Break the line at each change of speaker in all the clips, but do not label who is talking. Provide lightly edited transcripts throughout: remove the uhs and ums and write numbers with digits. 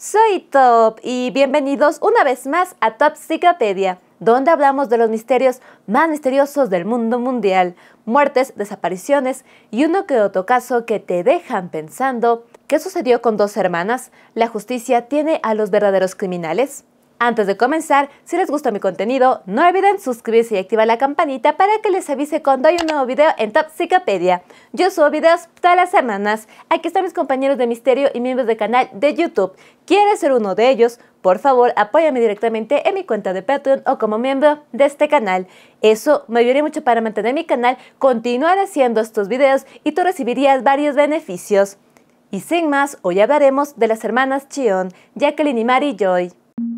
Soy Top y bienvenidos una vez más a Topsicopedia, donde hablamos de los misterios más misteriosos del mundo mundial, muertes, desapariciones y uno que otro caso que te dejan pensando ¿qué sucedió con dos hermanas? ¿La justicia tiene a los verdaderos criminales? Antes de comenzar, si les gusta mi contenido, no olviden suscribirse y activar la campanita para que les avise cuando hay un nuevo video en Topsicopedia. Yo subo videos todas las semanas. Aquí están mis compañeros de misterio y miembros del canal de YouTube. ¿Quieres ser uno de ellos? Por favor, apóyame directamente en mi cuenta de Patreon o como miembro de este canal. Eso me ayudaría mucho para mantener mi canal, continuar haciendo estos videos y tú recibirías varios beneficios. Y sin más, hoy hablaremos de las hermanas Cheon, Jacqueline y Mary Joy.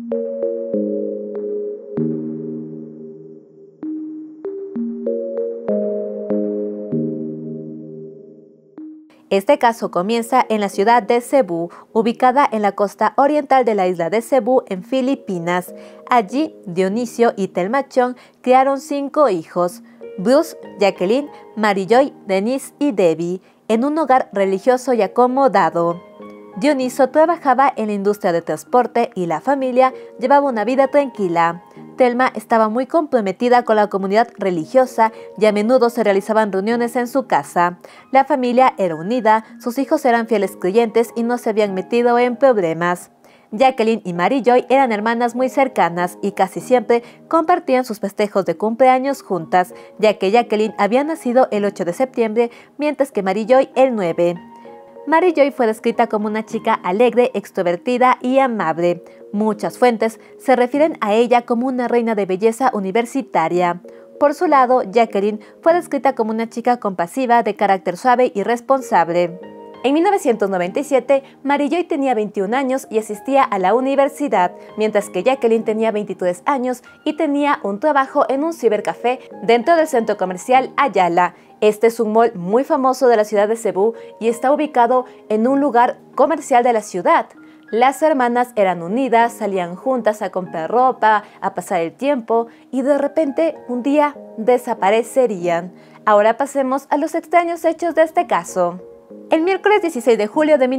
Este caso comienza en la ciudad de Cebú, ubicada en la costa oriental de la isla de Cebú, en Filipinas. Allí, Dionisio y Thelma Cheon criaron 5 hijos: Bruce, Jacqueline, Mary Joy, Denise y Debbie, en un hogar religioso y acomodado. Dionisio trabajaba en la industria de transporte y la familia llevaba una vida tranquila. Thelma estaba muy comprometida con la comunidad religiosa y a menudo se realizaban reuniones en su casa. La familia era unida, sus hijos eran fieles creyentes y no se habían metido en problemas. Jacqueline y Mary Joy eran hermanas muy cercanas y casi siempre compartían sus festejos de cumpleaños juntas, ya que Jacqueline había nacido el 8 de septiembre, mientras que Mary Joy el 9. Mary Joy fue descrita como una chica alegre, extrovertida y amable. Muchas fuentes se refieren a ella como una reina de belleza universitaria. Por su lado, Jacqueline fue descrita como una chica compasiva, de carácter suave y responsable. En 1997, Mary Joy tenía 21 años y asistía a la universidad, mientras que Jacqueline tenía 23 años y tenía un trabajo en un cibercafé dentro del centro comercial Ayala. Este es un mall muy famoso de la ciudad de Cebú y está ubicado en un lugar comercial de la ciudad. Las hermanas eran unidas, salían juntas a comprar ropa, a pasar el tiempo y de repente un día desaparecerían. Ahora pasemos a los extraños hechos de este caso. El miércoles 16 de julio de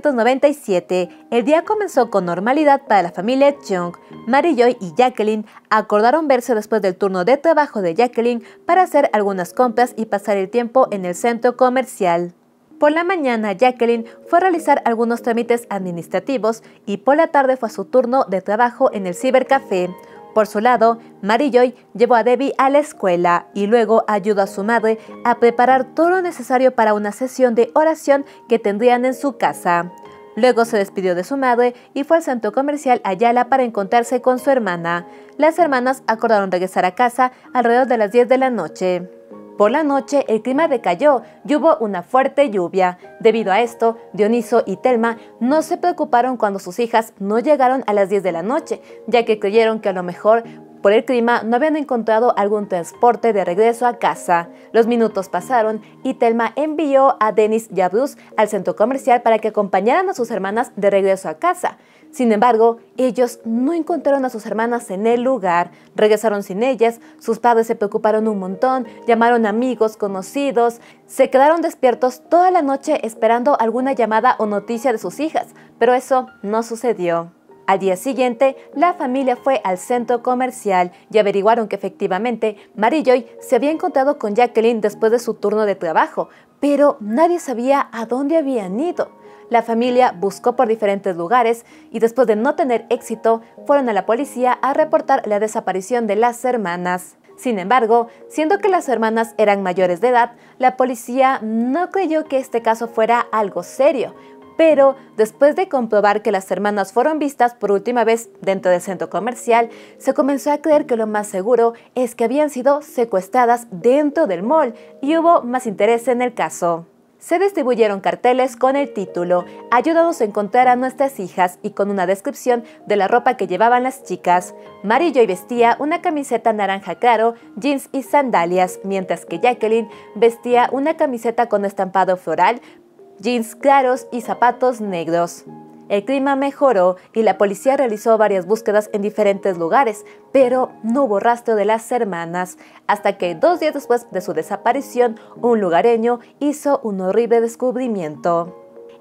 1997, el día comenzó con normalidad para la familia Cheon. Mary Joy y Jacqueline acordaron verse después del turno de trabajo de Jacqueline para hacer algunas compras y pasar el tiempo en el centro comercial. Por la mañana, Jacqueline fue a realizar algunos trámites administrativos y por la tarde fue a su turno de trabajo en el cibercafé. Por su lado, Mary Joy llevó a Debbie a la escuela y luego ayudó a su madre a preparar todo lo necesario para una sesión de oración que tendrían en su casa. Luego se despidió de su madre y fue al centro comercial Ayala para encontrarse con su hermana. Las hermanas acordaron regresar a casa alrededor de las 10 de la noche. Por la noche el clima decayó y hubo una fuerte lluvia. Debido a esto, Dionisio y Thelma no se preocuparon cuando sus hijas no llegaron a las 10 de la noche, ya que creyeron que a lo mejor por el clima no habían encontrado algún transporte de regreso a casa. Los minutos pasaron y Thelma envió a Denise y a Bruce al centro comercial para que acompañaran a sus hermanas de regreso a casa. Sin embargo, ellos no encontraron a sus hermanas en el lugar. Regresaron sin ellas, sus padres se preocuparon un montón, llamaron a amigos, conocidos, se quedaron despiertos toda la noche esperando alguna llamada o noticia de sus hijas, pero eso no sucedió. Al día siguiente, la familia fue al centro comercial y averiguaron que efectivamente Mary Joy se había encontrado con Jacqueline después de su turno de trabajo, pero nadie sabía a dónde habían ido. La familia buscó por diferentes lugares y después de no tener éxito, fueron a la policía a reportar la desaparición de las hermanas. Sin embargo, siendo que las hermanas eran mayores de edad, la policía no creyó que este caso fuera algo serio. Pero después de comprobar que las hermanas fueron vistas por última vez dentro del centro comercial, se comenzó a creer que lo más seguro es que habían sido secuestradas dentro del mall y hubo más interés en el caso. Se distribuyeron carteles con el título "Ayúdanos a encontrar a nuestras hijas" y con una descripción de la ropa que llevaban las chicas. Mary Joy vestía una camiseta naranja claro, jeans y sandalias, mientras que Jacqueline vestía una camiseta con estampado floral, jeans claros y zapatos negros. El clima mejoró y la policía realizó varias búsquedas en diferentes lugares, pero no hubo rastro de las hermanas, hasta que 2 días después de su desaparición, un lugareño hizo un horrible descubrimiento.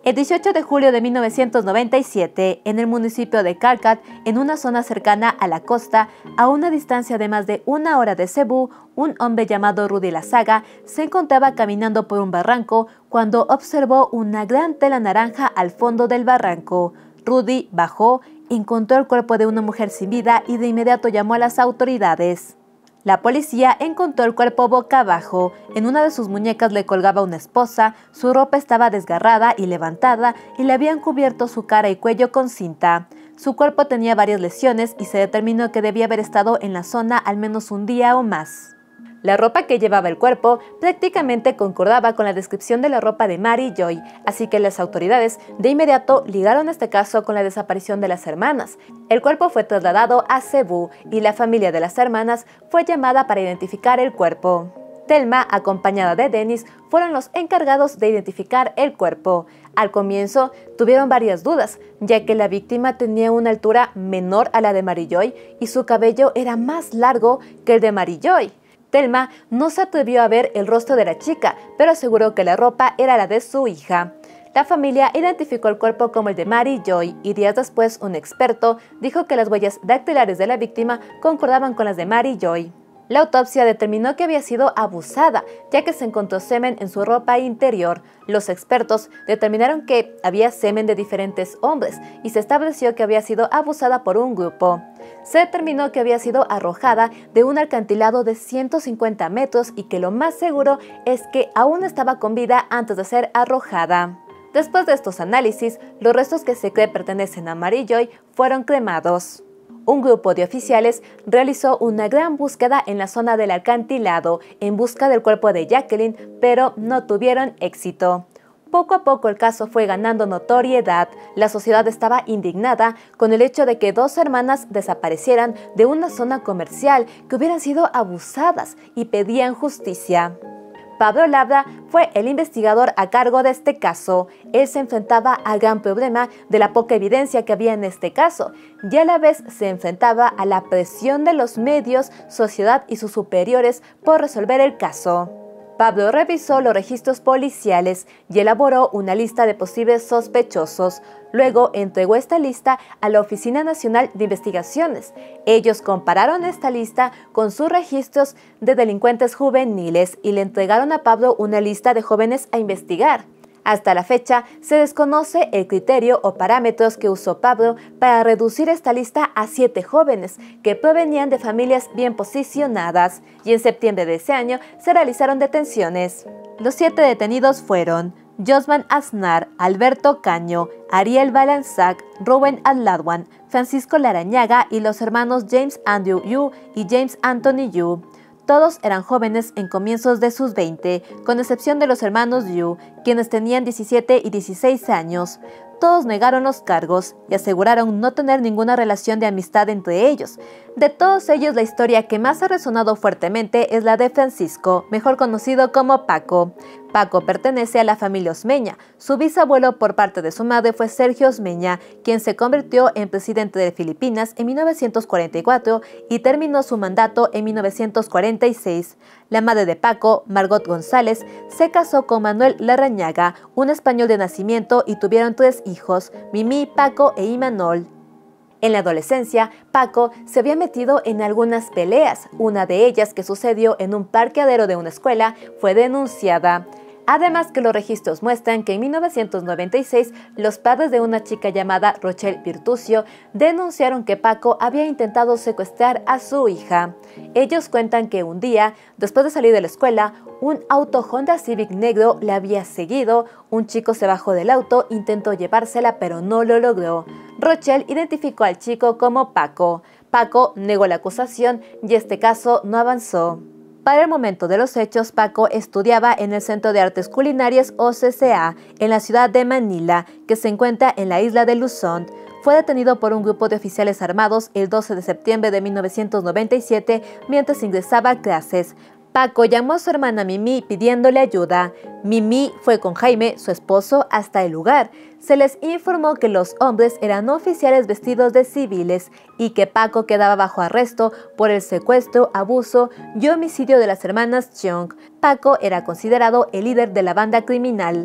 El 18 de julio de 1997, en el municipio de Calcat, en una zona cercana a la costa, a una distancia de más de 1 hora de Cebú, un hombre llamado Rudy Lazaga se encontraba caminando por un barranco cuando observó una gran tela naranja al fondo del barranco. Rudy bajó, encontró el cuerpo de una mujer sin vida y de inmediato llamó a las autoridades. La policía encontró el cuerpo boca abajo. En una de sus muñecas le colgaba una esposa, su ropa estaba desgarrada y levantada y le habían cubierto su cara y cuello con cinta. Su cuerpo tenía varias lesiones y se determinó que debía haber estado en la zona al menos un día o más. La ropa que llevaba el cuerpo prácticamente concordaba con la descripción de la ropa de Mary Joy, así que las autoridades de inmediato ligaron este caso con la desaparición de las hermanas. El cuerpo fue trasladado a Cebú y la familia de las hermanas fue llamada para identificar el cuerpo. Thelma, acompañada de Dennis, fueron los encargados de identificar el cuerpo. Al comienzo tuvieron varias dudas, ya que la víctima tenía una altura menor a la de Mary Joy y su cabello era más largo que el de Mary Joy. Thelma no se atrevió a ver el rostro de la chica, pero aseguró que la ropa era la de su hija. La familia identificó el cuerpo como el de Mary Joy y días después un experto dijo que las huellas dactilares de la víctima concordaban con las de Mary Joy. La autopsia determinó que había sido abusada, ya que se encontró semen en su ropa interior. Los expertos determinaron que había semen de diferentes hombres y se estableció que había sido abusada por un grupo. Se determinó que había sido arrojada de un acantilado de 150 metros y que lo más seguro es que aún estaba con vida antes de ser arrojada. Después de estos análisis, los restos que se cree pertenecen a Mary Joy fueron cremados. Un grupo de oficiales realizó una gran búsqueda en la zona del acantilado en busca del cuerpo de Jacqueline, pero no tuvieron éxito. Poco a poco el caso fue ganando notoriedad. La sociedad estaba indignada con el hecho de que dos hermanas desaparecieran de una zona comercial, que hubieran sido abusadas y pedían justicia. Pablo Labra fue el investigador a cargo de este caso. Él se enfrentaba al gran problema de la poca evidencia que había en este caso y a la vez se enfrentaba a la presión de los medios, sociedad y sus superiores por resolver el caso. Pablo revisó los registros policiales y elaboró una lista de posibles sospechosos. Luego entregó esta lista a la Oficina Nacional de Investigaciones. Ellos compararon esta lista con sus registros de delincuentes juveniles y le entregaron a Pablo una lista de jóvenes a investigar. Hasta la fecha, se desconoce el criterio o parámetros que usó Pablo para reducir esta lista a 7 jóvenes que provenían de familias bien posicionadas, y en septiembre de ese año se realizaron detenciones. Los 7 detenidos fueron Josman Aznar, Alberto Caño, Ariel Balanzac, Rubén Adladwan, Francisco Larañaga y los hermanos James Andrew Yu y James Anthony Yu. Todos eran jóvenes en comienzos de sus 20, con excepción de los hermanos Yu, quienes tenían 17 y 16 años. Todos negaron los cargos y aseguraron no tener ninguna relación de amistad entre ellos. De todos ellos, la historia que más ha resonado fuertemente es la de Francisco, mejor conocido como Paco. Paco pertenece a la familia Osmeña. Su bisabuelo por parte de su madre fue Sergio Osmeña, quien se convirtió en presidente de Filipinas en 1944 y terminó su mandato en 1946. La madre de Paco, Margot González, se casó con Manuel Larrañaga, un español de nacimiento, y tuvieron 3 hijos, Mimi, Paco e Imanol. En la adolescencia, Paco se había metido en algunas peleas. Una de ellas, que sucedió en un parqueadero de una escuela, fue denunciada. Además que los registros muestran que en 1996 los padres de una chica llamada Rochelle Virtucio denunciaron que Paco había intentado secuestrar a su hija. Ellos cuentan que un día, después de salir de la escuela, un auto Honda Civic negro le había seguido. Un chico se bajó del auto, intentó llevársela pero no lo logró. Rochelle identificó al chico como Paco. Paco negó la acusación y este caso no avanzó. Para el momento de los hechos, Paco estudiaba en el Centro de Artes Culinarias o CCA en la ciudad de Manila, que se encuentra en la isla de Luzón. Fue detenido por un grupo de oficiales armados el 12 de septiembre de 1997 mientras ingresaba a clases. Paco llamó a su hermana Mimi pidiéndole ayuda. Mimi fue con Jaime, su esposo, hasta el lugar. Se les informó que los hombres eran oficiales vestidos de civiles y que Paco quedaba bajo arresto por el secuestro, abuso y homicidio de las hermanas Cheong. Paco era considerado el líder de la banda criminal.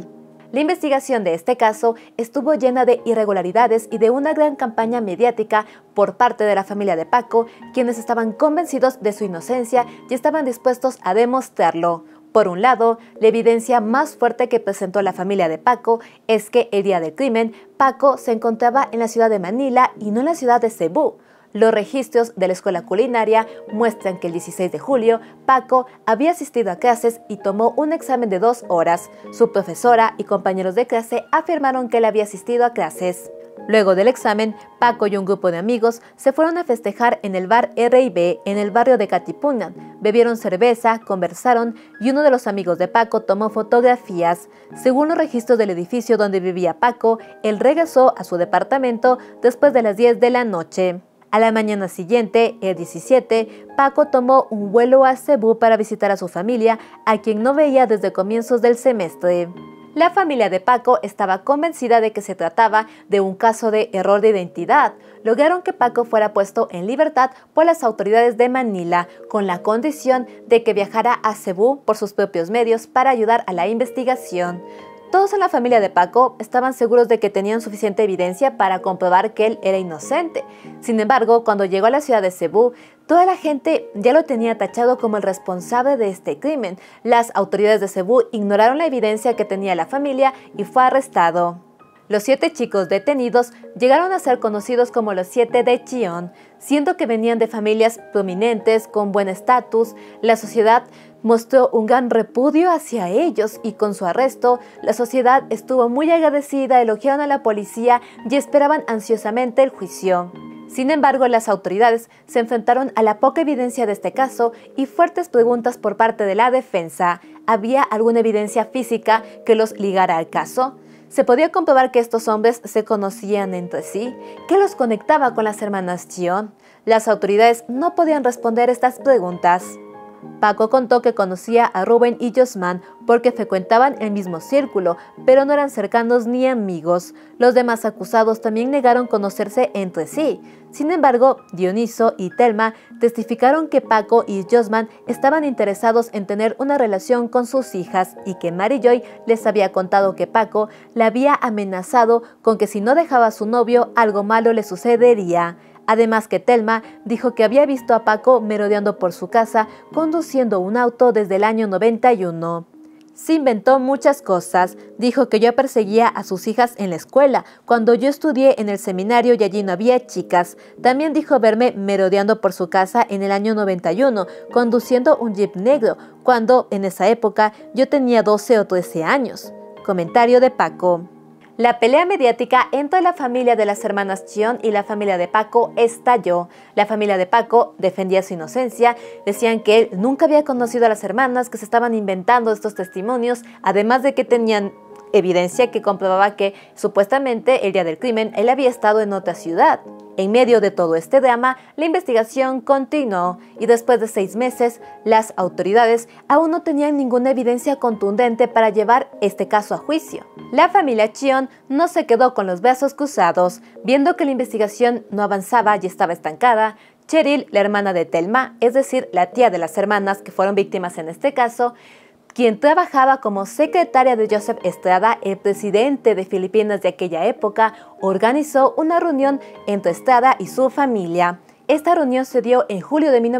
La investigación de este caso estuvo llena de irregularidades y de una gran campaña mediática por parte de la familia de Paco, quienes estaban convencidos de su inocencia y estaban dispuestos a demostrarlo. Por un lado, la evidencia más fuerte que presentó la familia de Paco es que el día del crimen, Paco se encontraba en la ciudad de Manila y no en la ciudad de Cebú. Los registros de la escuela culinaria muestran que el 16 de julio, Paco había asistido a clases y tomó un examen de 2 horas. Su profesora y compañeros de clase afirmaron que él había asistido a clases. Luego del examen, Paco y un grupo de amigos se fueron a festejar en el bar R&B en el barrio de Katipunan. Bebieron cerveza, conversaron y uno de los amigos de Paco tomó fotografías. Según los registros del edificio donde vivía Paco, él regresó a su departamento después de las 10 de la noche. A la mañana siguiente, el 17, Paco tomó un vuelo a Cebú para visitar a su familia, a quien no veía desde comienzos del semestre. La familia de Paco estaba convencida de que se trataba de un caso de error de identidad. Lograron que Paco fuera puesto en libertad por las autoridades de Manila, con la condición de que viajara a Cebú por sus propios medios para ayudar a la investigación. Todos en la familia de Paco estaban seguros de que tenían suficiente evidencia para comprobar que él era inocente. Sin embargo, cuando llegó a la ciudad de Cebú, toda la gente ya lo tenía tachado como el responsable de este crimen. Las autoridades de Cebú ignoraron la evidencia que tenía la familia y fue arrestado. Los 7 chicos detenidos llegaron a ser conocidos como los 7 de Chillón, siendo que venían de familias prominentes con buen estatus. La sociedad mostró un gran repudio hacia ellos y con su arresto, la sociedad estuvo muy agradecida, elogiaron a la policía y esperaban ansiosamente el juicio. Sin embargo, las autoridades se enfrentaron a la poca evidencia de este caso y fuertes preguntas por parte de la defensa. ¿Había alguna evidencia física que los ligara al caso? ¿Se podía comprobar que estos hombres se conocían entre sí? ¿Qué los conectaba con las hermanas Chillón? Las autoridades no podían responder estas preguntas. Paco contó que conocía a Rubén y Josman porque frecuentaban el mismo círculo, pero no eran cercanos ni amigos. Los demás acusados también negaron conocerse entre sí. Sin embargo, Dioniso y Telma testificaron que Paco y Josman estaban interesados en tener una relación con sus hijas y que Mary Joy les había contado que Paco la había amenazado con que si no dejaba a su novio, algo malo le sucedería. Además que Telma dijo que había visto a Paco merodeando por su casa conduciendo un auto desde el año 91. Se inventó muchas cosas. Dijo que yo perseguía a sus hijas en la escuela, cuando yo estudié en el seminario y allí no había chicas. También dijo verme merodeando por su casa en el año 91, conduciendo un jeep negro, cuando en esa época yo tenía 12 o 13 años. Comentario de Paco. La pelea mediática entre la familia de las hermanas Chillón y la familia de Paco estalló. La familia de Paco defendía su inocencia, decían que él nunca había conocido a las hermanas, que se estaban inventando estos testimonios, además de que tenían evidencia que comprobaba que supuestamente el día del crimen él había estado en otra ciudad. En medio de todo este drama, la investigación continuó y después de 6 meses, las autoridades aún no tenían ninguna evidencia contundente para llevar este caso a juicio. La familia Chillón no se quedó con los brazos cruzados. Viendo que la investigación no avanzaba y estaba estancada, Cheryl, la hermana de Telma, es decir, la tía de las hermanas que fueron víctimas en este caso, quien trabajaba como secretaria de Joseph Estrada, el presidente de Filipinas de aquella época, organizó una reunión entre Estrada y su familia. Esta reunión se dio en julio de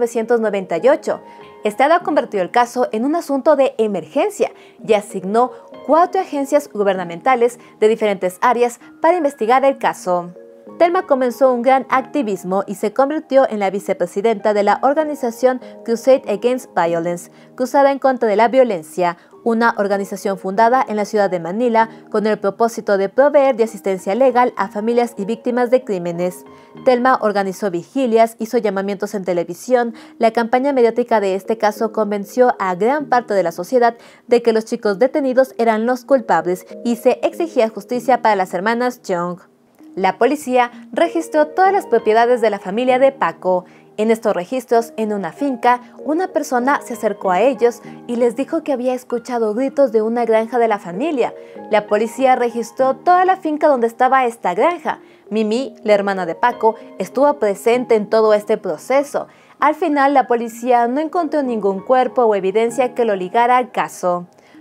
1998. Estrada convirtió el caso en un asunto de emergencia y asignó 4 agencias gubernamentales de diferentes áreas para investigar el caso. Telma comenzó un gran activismo y se convirtió en la vicepresidenta de la organización Crusade Against Violence, Cruzada en contra de la violencia, una organización fundada en la ciudad de Manila con el propósito de proveer de asistencia legal a familias y víctimas de crímenes. Telma organizó vigilias, hizo llamamientos en televisión. La campaña mediática de este caso convenció a gran parte de la sociedad de que los chicos detenidos eran los culpables y se exigía justicia para las hermanas Young. La policía registró todas las propiedades de la familia de Paco. En estos registros, en una finca, una persona se acercó a ellos y les dijo que había escuchado gritos de una granja de la familia. La policía registró toda la finca donde estaba esta granja. Mimi, la hermana de Paco, estuvo presente en todo este proceso. Al final, la policía no encontró ningún cuerpo o evidencia que lo ligara al caso.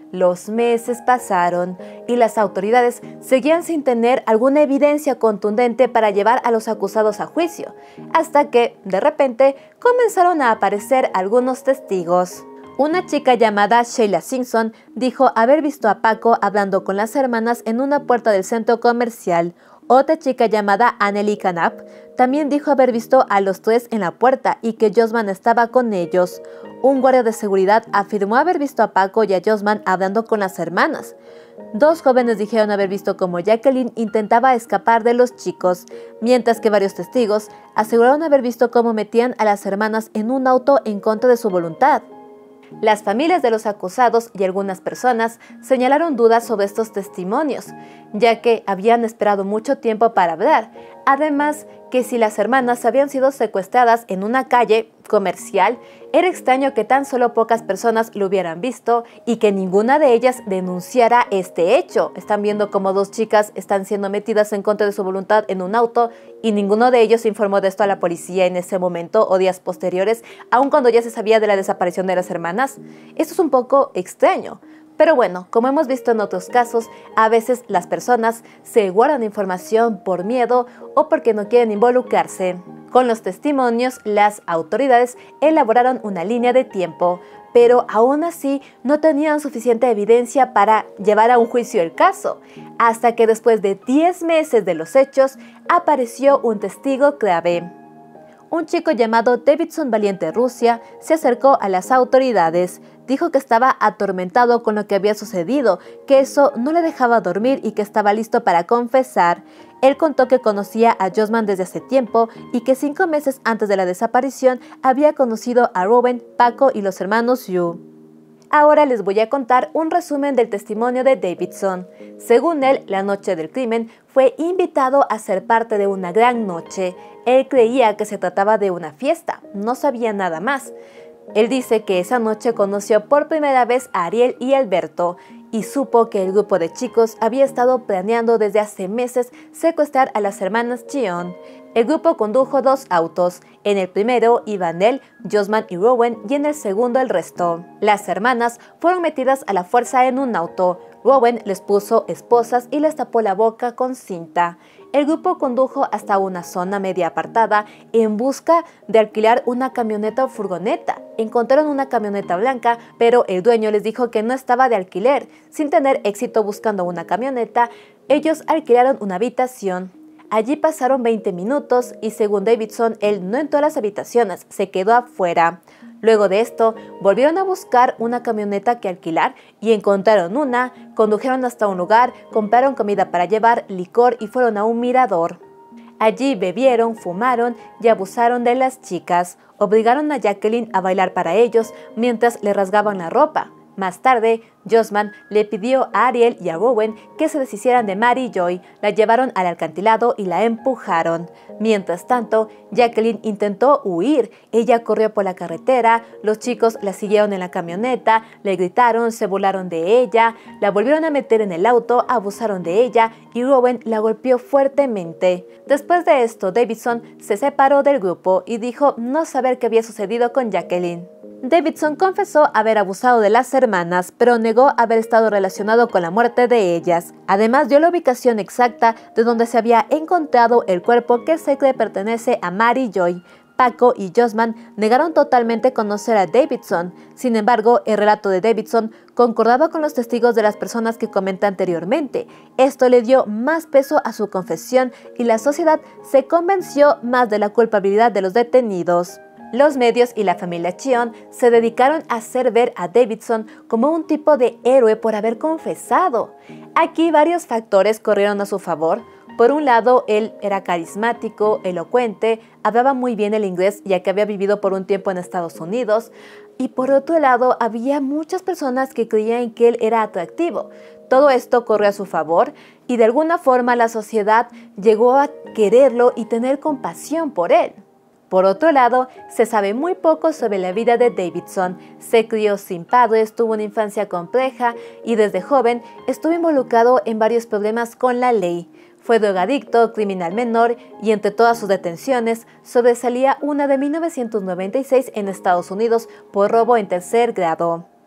Los meses pasaron y las autoridades seguían sin tener alguna evidencia contundente para llevar a los acusados a juicio, hasta que, de repente, comenzaron a aparecer algunos testigos. Una chica llamada Sheila Simpson dijo haber visto a Paco hablando con las hermanas en una puerta del centro comercial. Otra chica llamada Anneli Canap también dijo haber visto a los tres en la puerta y que Josman estaba con ellos. Un guardia de seguridad afirmó haber visto a Paco y a Josman hablando con las hermanas. Dos jóvenes dijeron haber visto cómo Jacqueline intentaba escapar de los chicos, mientras que varios testigos aseguraron haber visto cómo metían a las hermanas en un auto en contra de su voluntad. Las familias de los acusados y algunas personas señalaron dudas sobre estos testimonios, ya que habían esperado mucho tiempo para hablar. Además, que si las hermanas habían sido secuestradas en una calle comercial, era extraño que tan solo pocas personas lo hubieran visto y que ninguna de ellas denunciara este hecho. Están viendo cómo dos chicas están siendo metidas en contra de su voluntad en un auto y ninguno de ellos informó de esto a la policía en ese momento o días posteriores, aun cuando ya se sabía de la desaparición de las hermanas. Esto es un poco extraño. Pero bueno, como hemos visto en otros casos, a veces las personas se guardan información por miedo o porque no quieren involucrarse. Con los testimonios, las autoridades elaboraron una línea de tiempo, pero aún así no tenían suficiente evidencia para llevar a un juicio el caso, hasta que después de 10 meses de los hechos, apareció un testigo clave. Un chico llamado Davidson Valiente Rusia se acercó a las autoridades. Dijo que estaba atormentado con lo que había sucedido, que eso no le dejaba dormir y que estaba listo para confesar. Él contó que conocía a Josman desde hace tiempo y que 5 meses antes de la desaparición había conocido a Rowan, Paco y los hermanos Yu. Ahora les voy a contar un resumen del testimonio de Davidson. Según él, la noche del crimen fue invitado a ser parte de una gran noche. Él creía que se trataba de una fiesta, no sabía nada más. Él dice que esa noche conoció por primera vez a Ariel y Alberto y supo que el grupo de chicos había estado planeando desde hace meses secuestrar a las hermanas Cheon. El grupo condujo 2 autos. En el primero iban él, Josman y Rowan, y en el segundo el resto. Las hermanas fueron metidas a la fuerza en un auto. Rowan les puso esposas y les tapó la boca con cinta. El grupo condujo hasta una zona media apartada en busca de alquilar una camioneta o furgoneta. Encontraron una camioneta blanca, pero el dueño les dijo que no estaba de alquiler. Sin tener éxito buscando una camioneta, ellos alquilaron una habitación. Allí pasaron 20 minutos y según Davidson, él no entró a las habitaciones, se quedó afuera. Luego de esto, volvieron a buscar una camioneta que alquilar y encontraron una, condujeron hasta un lugar, compraron comida para llevar, licor y fueron a un mirador. Allí bebieron, fumaron y abusaron de las chicas. Obligaron a Jacqueline a bailar para ellos mientras le rasgaban la ropa. Más tarde, Josman le pidió a Ariel y a Rowan que se deshicieran de Mary Joy, la llevaron al acantilado y la empujaron. Mientras tanto, Jacqueline intentó huir. Ella corrió por la carretera, los chicos la siguieron en la camioneta, le gritaron, se burlaron de ella, la volvieron a meter en el auto, abusaron de ella y Rowan la golpeó fuertemente. Después de esto, Davidson se separó del grupo y dijo no saber qué había sucedido con Jacqueline. Davidson confesó haber abusado de las hermanas, pero negó haber estado relacionado con la muerte de ellas. Además, dio la ubicación exacta de donde se había encontrado el cuerpo que se cree pertenece a Mary Joy. Paco y Josman negaron totalmente conocer a Davidson. Sin embargo, el relato de Davidson concordaba con los testigos de las personas que comenté anteriormente. Esto le dio más peso a su confesión y la sociedad se convenció más de la culpabilidad de los detenidos. Los medios y la familia Cheon se dedicaron a hacer ver a Davidson como un tipo de héroe por haber confesado. Aquí varios factores corrieron a su favor. Por un lado, él era carismático, elocuente, hablaba muy bien el inglés ya que había vivido por un tiempo en Estados Unidos. Y por otro lado, había muchas personas que creían que él era atractivo. Todo esto corrió a su favor y de alguna forma la sociedad llegó a quererlo y tener compasión por él. Por otro lado, se sabe muy poco sobre la vida de Davidson. Se crió sin padres, tuvo una infancia compleja y desde joven estuvo involucrado en varios problemas con la ley. Fue drogadicto, criminal menor y entre todas sus detenciones sobresalía una de 1996 en Estados Unidos por robo en tercer grado.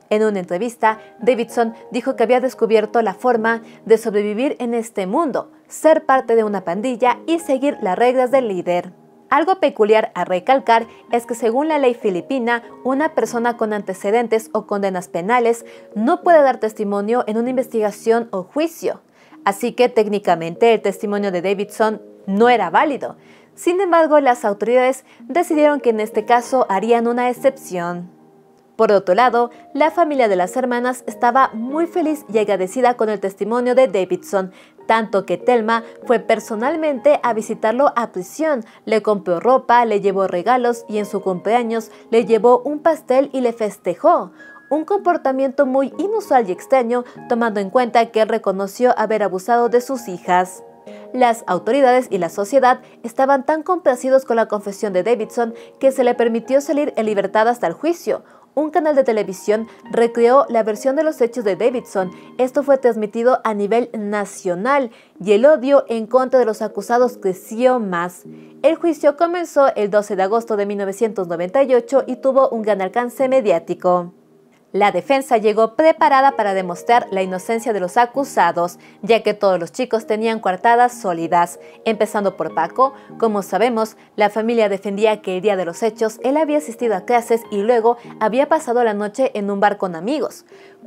En una entrevista, Davidson dijo que había descubierto la forma de sobrevivir en este mundo, ser parte de una pandilla y seguir las reglas del líder. Algo peculiar a recalcar es que según la ley filipina, una persona con antecedentes o condenas penales no puede dar testimonio en una investigación o juicio. Así que técnicamente el testimonio de Davidson no era válido. Sin embargo, las autoridades decidieron que en este caso harían una excepción. Por otro lado, la familia de las hermanas estaba muy feliz y agradecida con el testimonio de Davidson, tanto que Thelma fue personalmente a visitarlo a prisión, le compró ropa, le llevó regalos y en su cumpleaños le llevó un pastel y le festejó. Un comportamiento muy inusual y extraño, tomando en cuenta que él reconoció haber abusado de sus hijas. Las autoridades y la sociedad estaban tan complacidos con la confesión de Davidson que se le permitió salir en libertad hasta el juicio. Un canal de televisión recreó la versión de los hechos de Davidson. Esto fue transmitido a nivel nacional y el odio en contra de los acusados creció más. El juicio comenzó el 12 de agosto de 1998 y tuvo un gran alcance mediático. La defensa llegó preparada para demostrar la inocencia de los acusados, ya que todos los chicos tenían coartadas sólidas, empezando por Paco. Como sabemos, la familia defendía que el día de los hechos él había asistido a clases y luego había pasado la noche en un bar con amigos.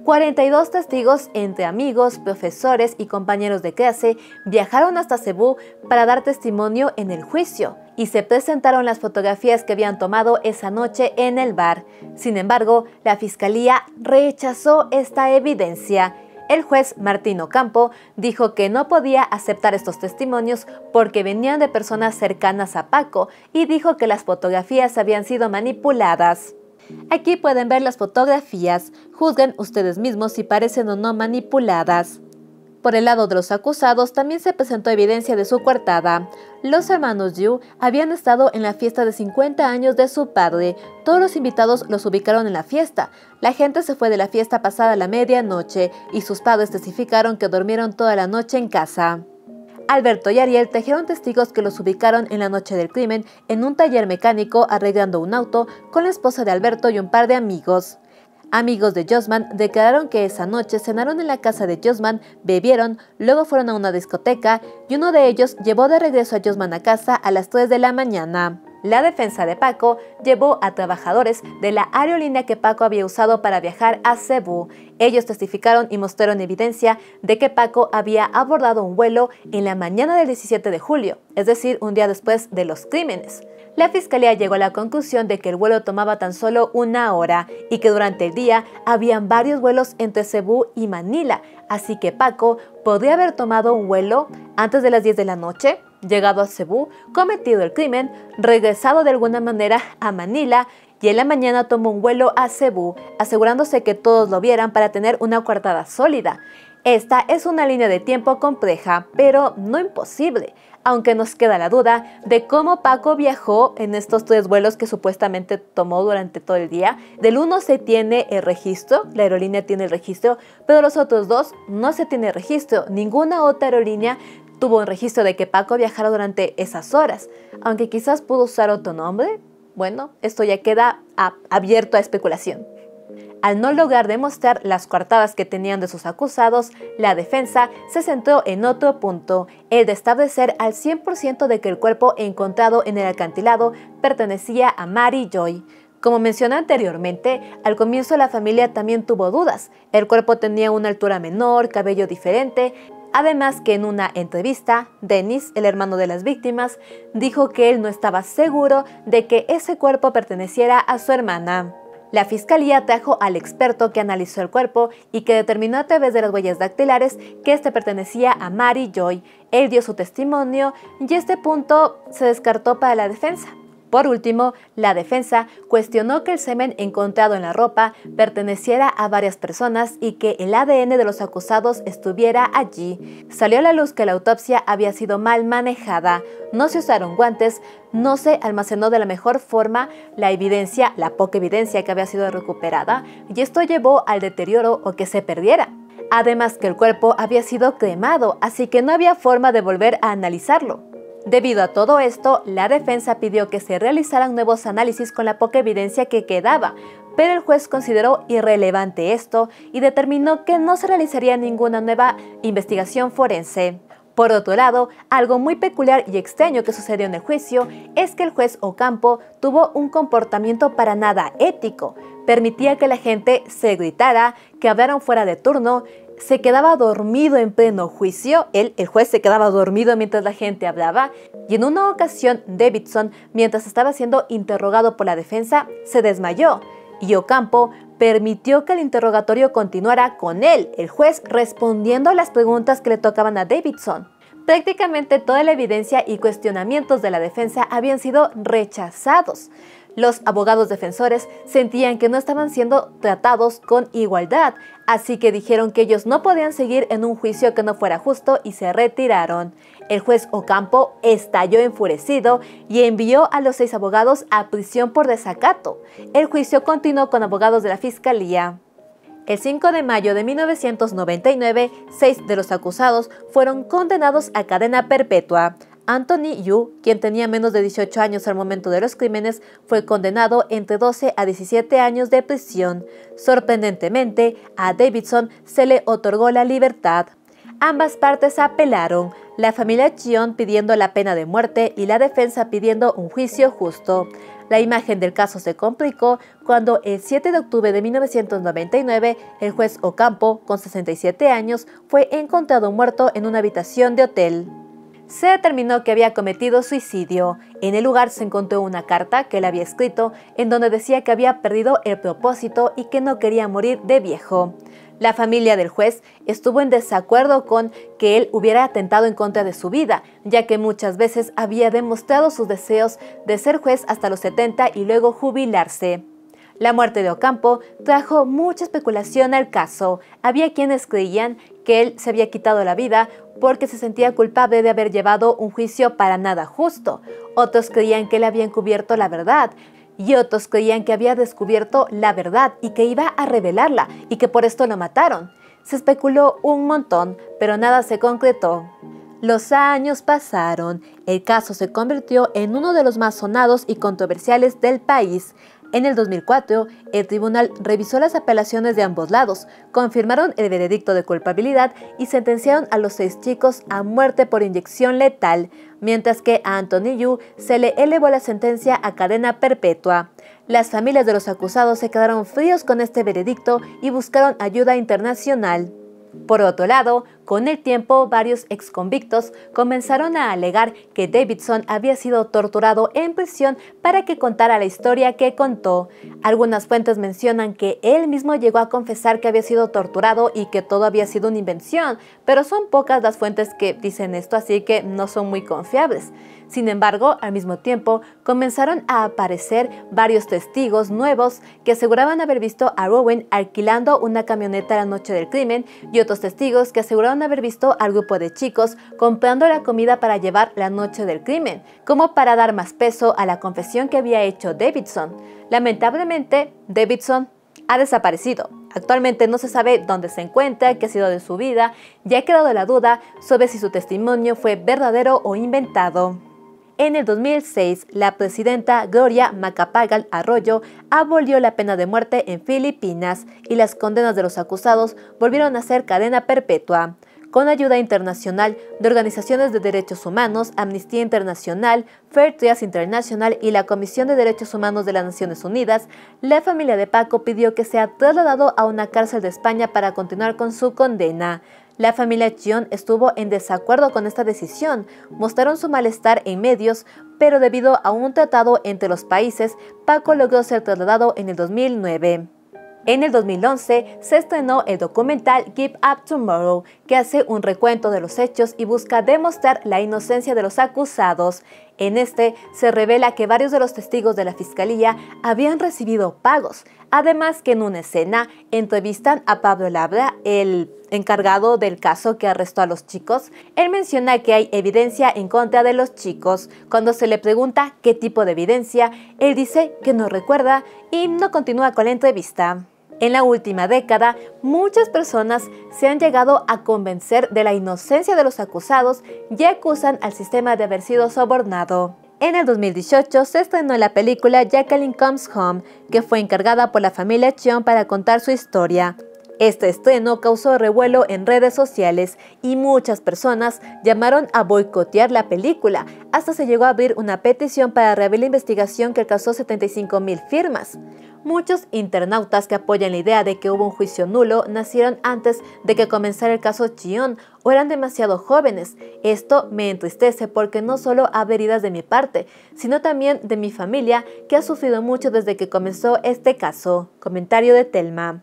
42 testigos entre amigos, profesores y compañeros de clase viajaron hasta Cebú para dar testimonio en el juicio y se presentaron las fotografías que habían tomado esa noche en el bar. Sin embargo, la fiscalía rechazó esta evidencia. El juez Martín Ocampo dijo que no podía aceptar estos testimonios porque venían de personas cercanas a Paco y dijo que las fotografías habían sido manipuladas. Aquí pueden ver las fotografías, juzguen ustedes mismos si parecen o no manipuladas. Por el lado de los acusados también se presentó evidencia de su coartada. Los hermanos Yu habían estado en la fiesta de 50 años de su padre. Todos los invitados los ubicaron en la fiesta. La gente se fue de la fiesta pasada la medianoche y sus padres testificaron que durmieron toda la noche en casa. Alberto y Ariel trajeron testigos que los ubicaron en la noche del crimen en un taller mecánico arreglando un auto con la esposa de Alberto y un par de amigos. Amigos de Josman declararon que esa noche cenaron en la casa de Josman, bebieron, luego fueron a una discoteca y uno de ellos llevó de regreso a Josman a casa a las 3 de la mañana. La defensa de Paco llevó a trabajadores de la aerolínea que Paco había usado para viajar a Cebú. Ellos testificaron y mostraron evidencia de que Paco había abordado un vuelo en la mañana del 17 de julio, es decir, un día después de los crímenes. La fiscalía llegó a la conclusión de que el vuelo tomaba tan solo 1 hora y que durante el día habían varios vuelos entre Cebú y Manila, así que Paco podría haber tomado un vuelo antes de las 10 de la noche, llegado a Cebú, cometido el crimen, regresado de alguna manera a Manila y en la mañana tomó un vuelo a Cebú, asegurándose que todos lo vieran para tener una coartada sólida. Esta es una línea de tiempo compleja, pero no imposible, aunque nos queda la duda de cómo Paco viajó en estos 3 vuelos que supuestamente tomó durante todo el día. Del uno se tiene el registro, la aerolínea tiene el registro, pero los otros 2 no se tiene registro. Ninguna otra aerolínea tuvo un registro de que Paco viajara durante esas horas, aunque quizás pudo usar otro nombre. Bueno, esto ya queda abierto a especulación. Al no lograr demostrar las coartadas que tenían de sus acusados, la defensa se centró en otro punto, el de establecer al 100% de que el cuerpo encontrado en el acantilado pertenecía a Mary Joy. Como mencioné anteriormente, al comienzo la familia también tuvo dudas. El cuerpo tenía una altura menor, cabello diferente. Además que en una entrevista, Dennis, el hermano de las víctimas, dijo que él no estaba seguro de que ese cuerpo perteneciera a su hermana. La fiscalía trajo al experto que analizó el cuerpo y que determinó a través de las huellas dactilares que este pertenecía a Mary Joy. Él dio su testimonio y este punto se descartó para la defensa. Por último, la defensa cuestionó que el semen encontrado en la ropa perteneciera a varias personas y que el ADN de los acusados estuviera allí. Salió a la luz que la autopsia había sido mal manejada, no se usaron guantes, no se almacenó de la mejor forma la evidencia, la poca evidencia que había sido recuperada, y esto llevó al deterioro o que se perdiera. Además que el cuerpo había sido cremado, así que no había forma de volver a analizarlo. Debido a todo esto, la defensa pidió que se realizaran nuevos análisis con la poca evidencia que quedaba, pero el juez consideró irrelevante esto y determinó que no se realizaría ninguna nueva investigación forense. Por otro lado, algo muy peculiar y extraño que sucedió en el juicio es que el juez Ocampo tuvo un comportamiento para nada ético. Permitía que la gente se gritara, que hablaran fuera de turno, se quedaba dormido en pleno juicio, el juez se quedaba dormido mientras la gente hablaba, y en una ocasión Davidson, mientras estaba siendo interrogado por la defensa, se desmayó, y Ocampo permitió que el interrogatorio continuara con él, el juez, respondiendo a las preguntas que le tocaban a Davidson. Prácticamente toda la evidencia y cuestionamientos de la defensa habían sido rechazados. Los abogados defensores sentían que no estaban siendo tratados con igualdad, así que dijeron que ellos no podían seguir en un juicio que no fuera justo y se retiraron. El juez Ocampo estalló enfurecido y envió a los 6 abogados a prisión por desacato. El juicio continuó con abogados de la fiscalía. El 5 de mayo de 1999, 6 de los acusados fueron condenados a cadena perpetua. Anthony Yu, quien tenía menos de 18 años al momento de los crímenes, fue condenado entre 12 a 17 años de prisión. Sorprendentemente, a Davidson se le otorgó la libertad. Ambas partes apelaron, la familia Cheon pidiendo la pena de muerte y la defensa pidiendo un juicio justo. La imagen del caso se complicó cuando el 7 de octubre de 1999 el juez Ocampo, con 67 años, fue encontrado muerto en una habitación de hotel. Se determinó que había cometido suicidio. En el lugar se encontró una carta que él había escrito en donde decía que había perdido el propósito y que no quería morir de viejo. La familia del juez estuvo en desacuerdo con que él hubiera atentado en contra de su vida, ya que muchas veces había demostrado sus deseos de ser juez hasta los 70 y luego jubilarse. La muerte de Ocampo trajo mucha especulación al caso. Había quienes creían que él se había quitado la vida porque se sentía culpable de haber llevado un juicio para nada justo. Otros creían que él había encubierto la verdad. Y otros creían que había descubierto la verdad y que iba a revelarla y que por esto lo mataron. Se especuló un montón, pero nada se concretó. Los años pasaron. El caso se convirtió en uno de los más sonados y controversiales del país. En el 2004, el tribunal revisó las apelaciones de ambos lados, confirmaron el veredicto de culpabilidad y sentenciaron a los 6 chicos a muerte por inyección letal, mientras que a Anthony Yu se le elevó la sentencia a cadena perpetua. Las familias de los acusados se quedaron fríos con este veredicto y buscaron ayuda internacional. Por otro lado, con el tiempo, varios exconvictos comenzaron a alegar que Davidson había sido torturado en prisión para que contara la historia que contó. Algunas fuentes mencionan que él mismo llegó a confesar que había sido torturado y que todo había sido una invención, pero son pocas las fuentes que dicen esto, así que no son muy confiables. Sin embargo, al mismo tiempo, comenzaron a aparecer varios testigos nuevos que aseguraban haber visto a Rowan alquilando una camioneta la noche del crimen y otros testigos que aseguraron haber visto al grupo de chicos comprando la comida para llevar la noche del crimen, como para dar más peso a la confesión que había hecho Davidson. Lamentablemente, Davidson ha desaparecido. Actualmente no se sabe dónde se encuentra, qué ha sido de su vida, y ha quedado la duda sobre si su testimonio fue verdadero o inventado. En el 2006, la presidenta Gloria Macapagal Arroyo abolió la pena de muerte en Filipinas y las condenas de los acusados volvieron a ser cadena perpetua. Con ayuda internacional de organizaciones de derechos humanos, Amnistía Internacional, Fair Trials International y la Comisión de Derechos Humanos de las Naciones Unidas, la familia de Paco pidió que sea trasladado a una cárcel de España para continuar con su condena. La familia Cheon estuvo en desacuerdo con esta decisión, mostraron su malestar en medios, pero debido a un tratado entre los países, Paco logró ser trasladado en el 2009. En el 2011 se estrenó el documental Give Up Tomorrow, que hace un recuento de los hechos y busca demostrar la inocencia de los acusados. En este se revela que varios de los testigos de la fiscalía habían recibido pagos, además que en una escena entrevistan a Pablo Labra, el encargado del caso que arrestó a los chicos. Él menciona que hay evidencia en contra de los chicos. Cuando se le pregunta qué tipo de evidencia, él dice que no recuerda y no continúa con la entrevista. En la última década, muchas personas se han llegado a convencer de la inocencia de los acusados y acusan al sistema de haber sido sobornado. En el 2018 se estrenó la película Jacqueline Comes Home, que fue encargada por la familia Cheon para contar su historia. Este estreno causó revuelo en redes sociales y muchas personas llamaron a boicotear la película. Hasta se llegó a abrir una petición para reabrir la investigación que alcanzó 75,000 firmas. Muchos internautas que apoyan la idea de que hubo un juicio nulo nacieron antes de que comenzara el caso Cheon o eran demasiado jóvenes. Esto me entristece porque no solo habrá heridas de mi parte, sino también de mi familia que ha sufrido mucho desde que comenzó este caso. Comentario de Telma.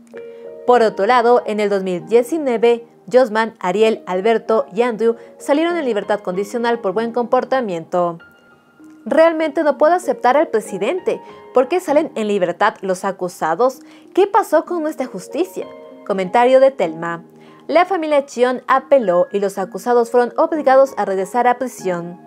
Por otro lado, en el 2019, Josman, Ariel, Alberto y Andrew salieron en libertad condicional por buen comportamiento. Realmente no puedo aceptar al presidente. ¿Por qué salen en libertad los acusados? ¿Qué pasó con nuestra justicia? Comentario de Telma. La familia Cheon apeló y los acusados fueron obligados a regresar a prisión.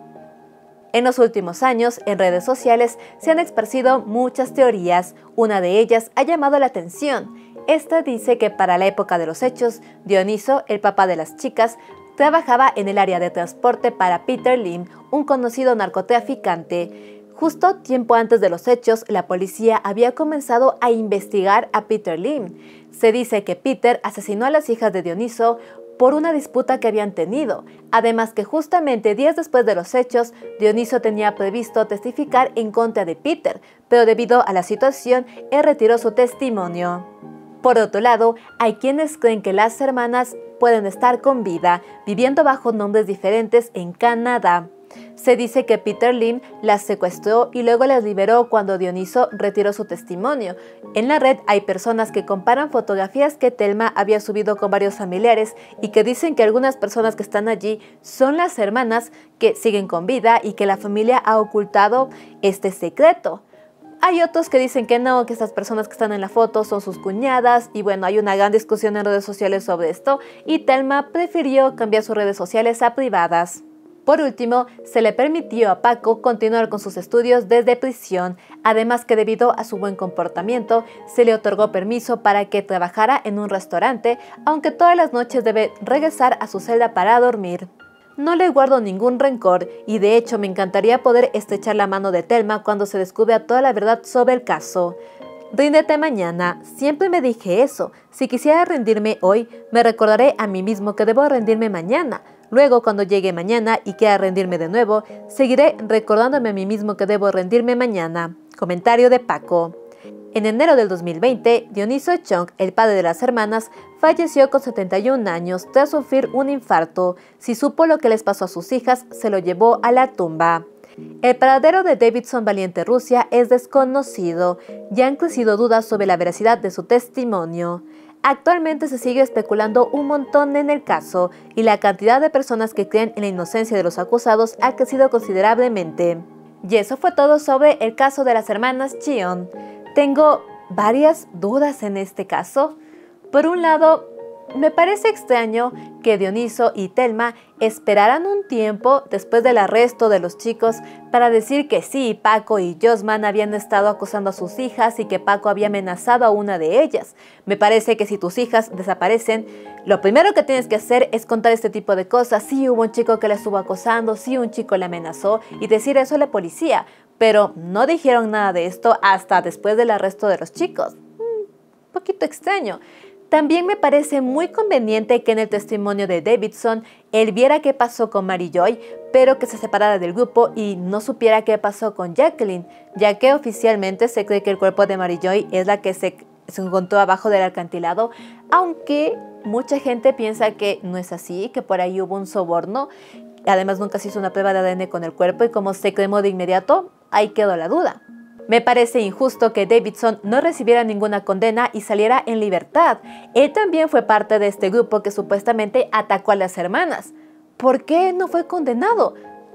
En los últimos años, en redes sociales se han esparcido muchas teorías. Una de ellas ha llamado la atención. Esta dice que para la época de los hechos, Dioniso, el papá de las chicas, trabajaba en el área de transporte para Peter Lim, un conocido narcotraficante. Justo tiempo antes de los hechos, la policía había comenzado a investigar a Peter Lim. Se dice que Peter asesinó a las hijas de Dioniso por una disputa que habían tenido. Además que justamente días después de los hechos, Dioniso tenía previsto testificar en contra de Peter, pero debido a la situación, él retiró su testimonio. Por otro lado, hay quienes creen que las hermanas pueden estar con vida, viviendo bajo nombres diferentes en Canadá. Se dice que Peter Lim las secuestró y luego las liberó cuando Dioniso retiró su testimonio. En la red hay personas que comparan fotografías que Telma había subido con varios familiares y que dicen que algunas personas que están allí son las hermanas que siguen con vida y que la familia ha ocultado este secreto. Hay otros que dicen que no, que estas personas que están en la foto son sus cuñadas y bueno, hay una gran discusión en redes sociales sobre esto y Telma prefirió cambiar sus redes sociales a privadas. Por último, se le permitió a Paco continuar con sus estudios desde prisión, además que debido a su buen comportamiento, se le otorgó permiso para que trabajara en un restaurante, aunque todas las noches debe regresar a su celda para dormir. No le guardo ningún rencor y de hecho me encantaría poder estrechar la mano de Telma cuando se descubra toda la verdad sobre el caso. Ríndete mañana, siempre me dije eso. Si quisiera rendirme hoy, me recordaré a mí mismo que debo rendirme mañana. Luego, cuando llegue mañana y quiera rendirme de nuevo, seguiré recordándome a mí mismo que debo rendirme mañana. Comentario de Paco. En enero del 2020, Dioniso Chong, el padre de las hermanas, falleció con 71 años tras sufrir un infarto. Si supo lo que les pasó a sus hijas, se lo llevó a la tumba. El paradero de Davidson Valiente Rusia es desconocido y han crecido dudas sobre la veracidad de su testimonio. Actualmente se sigue especulando un montón en el caso y la cantidad de personas que creen en la inocencia de los acusados ha crecido considerablemente. Y eso fue todo sobre el caso de las hermanas Cheon. Tengo varias dudas en este caso. Por un lado, me parece extraño que Dioniso y Telma esperaran un tiempo después del arresto de los chicos para decir que sí, Paco y Josman habían estado acosando a sus hijas y que Paco había amenazado a una de ellas. Me parece que si tus hijas desaparecen, lo primero que tienes que hacer es contar este tipo de cosas. Sí, hubo un chico que la estuvo acosando, sí, un chico la amenazó y decir eso a la policía. Pero no dijeron nada de esto hasta después del arresto de los chicos. Un poquito extraño. También me parece muy conveniente que en el testimonio de Davidson él viera qué pasó con Mary Joy, pero que se separara del grupo y no supiera qué pasó con Jacqueline, ya que oficialmente se cree que el cuerpo de Mary Joy es la que se encontró abajo del acantilado, aunque mucha gente piensa que no es así, que por ahí hubo un soborno. Además nunca se hizo una prueba de ADN con el cuerpo y como se cremó de inmediato, ahí quedó la duda. Me parece injusto que Davidson no recibiera ninguna condena y saliera en libertad. Él también fue parte de este grupo que supuestamente atacó a las hermanas. ¿Por qué no fue condenado?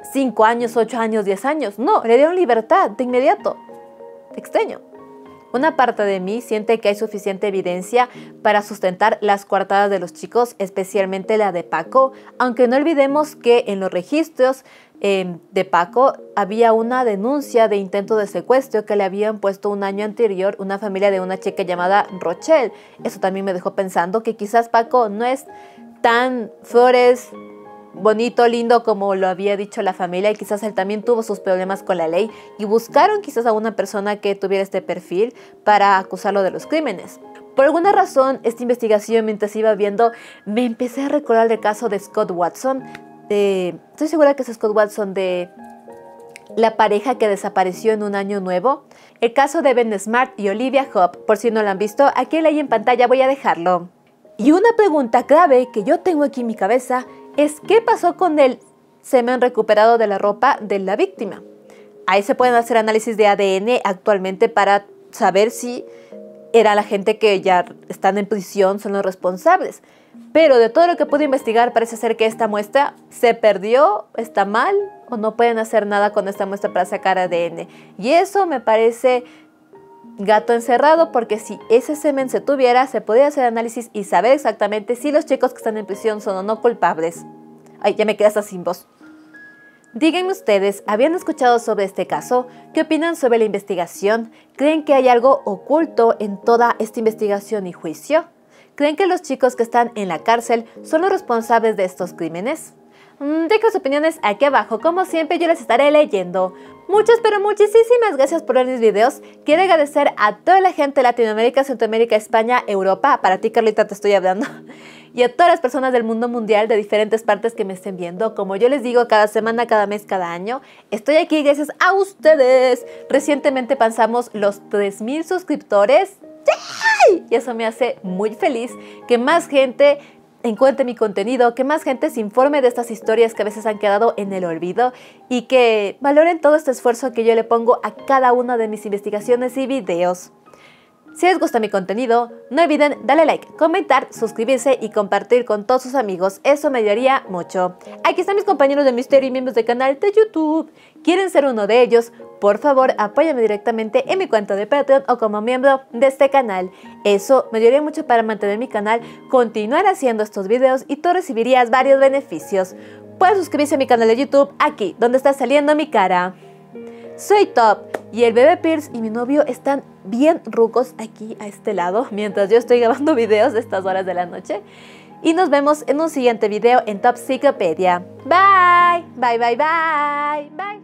5 años, 8 años, 10 años. No, le dieron libertad de inmediato. Extraño. Una parte de mí siente que hay suficiente evidencia para sustentar las coartadas de los chicos, especialmente la de Paco, aunque no olvidemos que en los registros de Paco había una denuncia de intento de secuestro que le habían puesto un año anterior una familia de una chica llamada Rochelle. Eso también me dejó pensando que quizás Paco no es tan flores bonito, lindo, como lo había dicho la familia, y quizás él también tuvo sus problemas con la ley y buscaron quizás a una persona que tuviera este perfil para acusarlo de los crímenes. Por alguna razón, esta investigación, mientras iba viendo, me empecé a recordar el caso de Scott Watson. Estoy segura que es Scott Watson, de la pareja que desapareció en un año nuevo. El caso de Ben Smart y Olivia Hope. Por si no lo han visto, aquí en en pantalla voy a dejarlo. Y una pregunta clave que yo tengo aquí en mi cabeza es ¿qué pasó con el semen recuperado de la ropa de la víctima? Ahí se pueden hacer análisis de ADN actualmente para saber si era la gente que ya están en prisión, son los responsables. Pero de todo lo que pude investigar, parece ser que esta muestra se perdió, está mal, o no pueden hacer nada con esta muestra para sacar ADN. Y eso me parece gato encerrado, porque si ese semen se tuviera, se podría hacer análisis y saber exactamente si los chicos que están en prisión son o no culpables. Ay, ya me quedé hasta sin voz. Díganme ustedes, ¿habían escuchado sobre este caso? ¿Qué opinan sobre la investigación? ¿Creen que hay algo oculto en toda esta investigación y juicio? ¿Creen que los chicos que están en la cárcel son los responsables de estos crímenes? Dejen sus opiniones aquí abajo, como siempre yo les estaré leyendo. Muchas, pero muchísimas gracias por ver mis videos. Quiero agradecer a toda la gente de Latinoamérica, Centroamérica, España, Europa, para ti Carlita te estoy hablando, y a todas las personas del mundo mundial de diferentes partes que me estén viendo. Como yo les digo, cada semana, cada mes, cada año, estoy aquí gracias a ustedes. Recientemente pasamos los 3000 suscriptores. ¡Yay! Y eso me hace muy feliz que más gente encuentre mi contenido, que más gente se informe de estas historias que a veces han quedado en el olvido y que valoren todo este esfuerzo que yo le pongo a cada una de mis investigaciones y videos. Si les gusta mi contenido, no olviden darle like, comentar, suscribirse y compartir con todos sus amigos. Eso me ayudaría mucho. Aquí están mis compañeros de misterio y miembros del canal de YouTube. ¿Quieren ser uno de ellos? Por favor, apóyame directamente en mi cuenta de Patreon o como miembro de este canal. Eso me ayudaría mucho para mantener mi canal, continuar haciendo estos videos y tú recibirías varios beneficios. Puedes suscribirse a mi canal de YouTube aquí, donde está saliendo mi cara. Soy Top y el bebé Pierce y mi novio están bien rucos aquí a este lado mientras yo estoy grabando videos de estas horas de la noche. Y nos vemos en un siguiente video en Top Psicopedia. Bye, bye, bye, bye, bye.